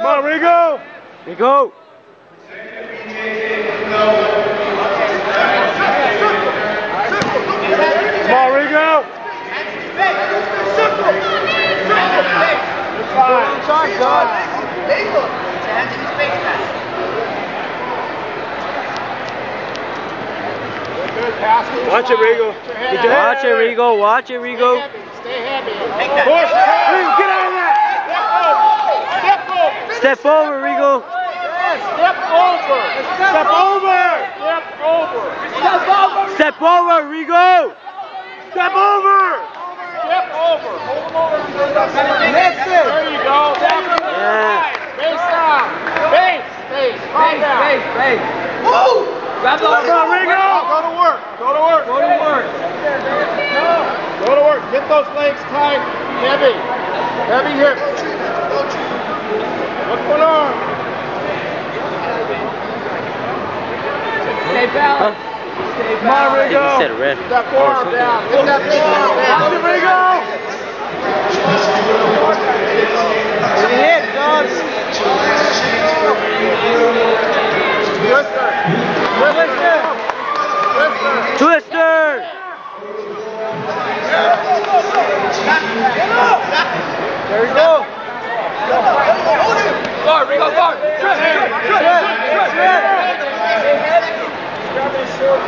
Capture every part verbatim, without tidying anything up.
on, Rigo. Rigo. Come on, Rigo. Watch it, Rigo. Watch it, Rigo. Watch it, Rigo. Stay heavy. Push. Get out of that. Step over. Step over, Rigo. Step over. Step over. Step over. Step over. Step over, Rigo. Step over. Step over. Hold him over. Listen. There you go. Yeah. Base down. Base. Base. Calm down. Base, base. Woo. Grab the Go to Rigo. Go to work. Go to work. Go to work. Go to work. Get those legs tight. Heavy. Heavy hips. Look one arm. Stay balanced. Stay Come on, balanced. Rigo. He said red. Get that forearm down. Get that big arm down. Watch it, Rigo. With the hips, dog. Twister. Twister. Twister. Twister. There we go. Guard, Rigo, guard. Trip, trip, trip, trip, trip. Grab his shoulder.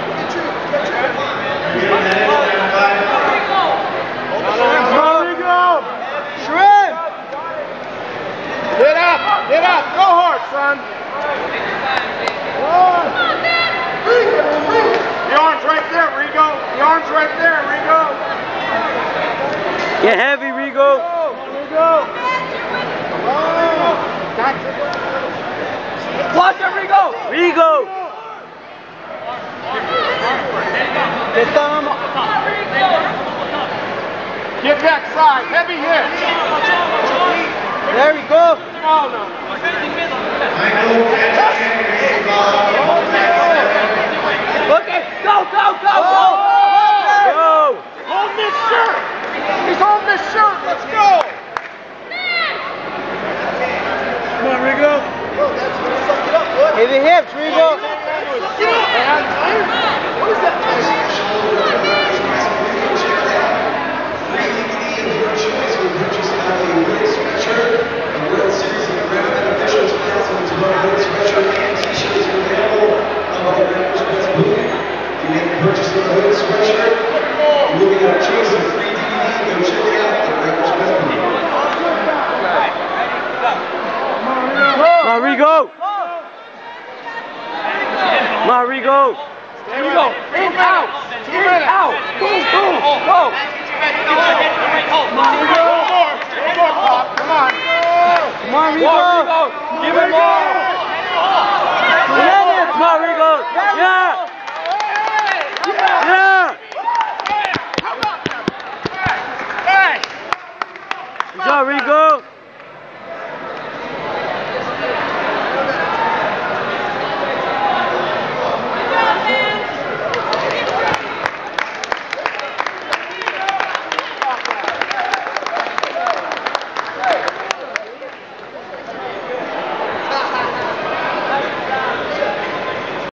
Come on, Rigo. Shrimp. Get up. Get up. Go hard, son. The arm's right there, Rigo. The arm's right there, Rigo. Get heavy, Rigo. Rigo. Watch it, Rigo. Rigo. Get them. Get back side. Heavy hit. There we go. Oh, no. Okay, go, go, go, go. Go. Hold this shirt. He's holding this shirt. Let's go. Come on, Rigo. Heavy hips, Rigo. What is that? Come on, Rigo. Come on, Rigo. Rigo. In, out. In, out. Boom, boom. Go.